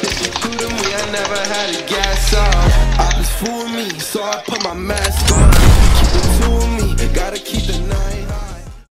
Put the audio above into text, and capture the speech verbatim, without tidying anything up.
Through to me, I never had a gas off. I was fooling me, so I put my mask on. Keep